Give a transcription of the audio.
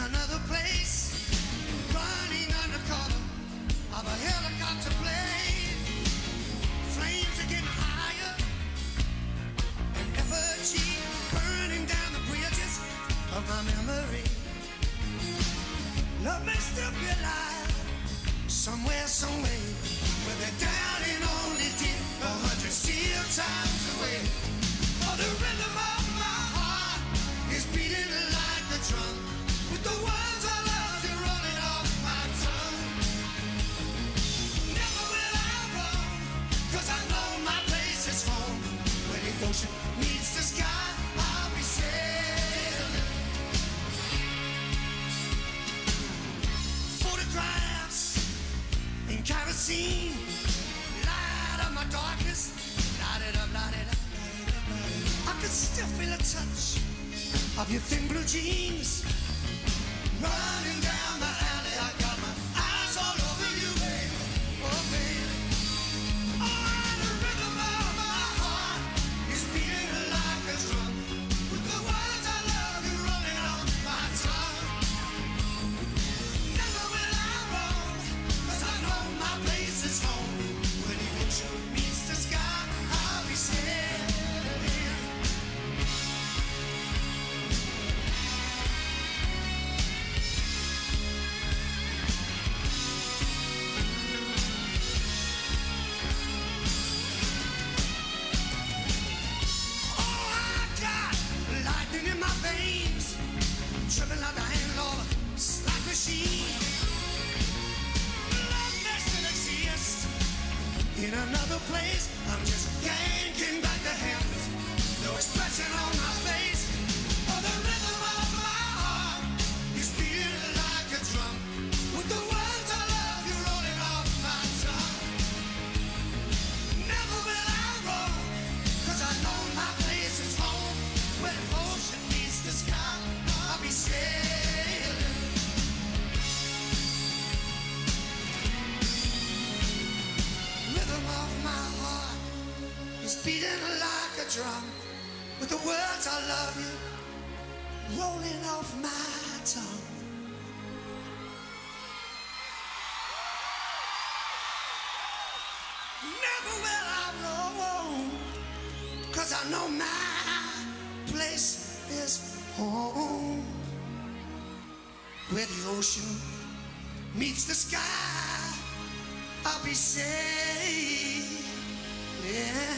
another place, running under cover of a helicopter blade. Flames are getting higher, and effigy burning down the bridges of my memory. Love may still be alive somewhere, some way, where they're down and only did 100 steel times away. Oh, the rhythm of my heart is beating like a drum, with the words I love you rolling off my tongue. Never will I roam, 'cause I know my place is home. When the ocean meets the sky, I'll be sailing. Photographs in kerosene light up my darkness, light it up, light it up, light it up, light it up. I can still feel a touch of your thin blue jeans running down the alley. I got my eyes all over you, baby. Oh, baby. Oh, the rhythm of my heart is beating like a drum, with the words I love you rolling on my tongue. Never will I roam, 'cause I know my place is home. When the ocean meets the sky, I'll be sailing. In my veins, tripping like the handle of a slot machine. Love doesn't exist in another place. I'm just yanking back the handles, no expression on my face. Oh, the rhythm of my heart is beating like a drum, with the words I love you rolling off my tongue. Never will I roam, 'cause I know my place is home. When the ocean meets the sky, I'll be sailing. Rhythm of my heart is beating like a drum, with the words I love you rolling off my tongue. Never will I roam, 'cause I know my place is home. Where the ocean meets the sky, I'll be safe. Yeah.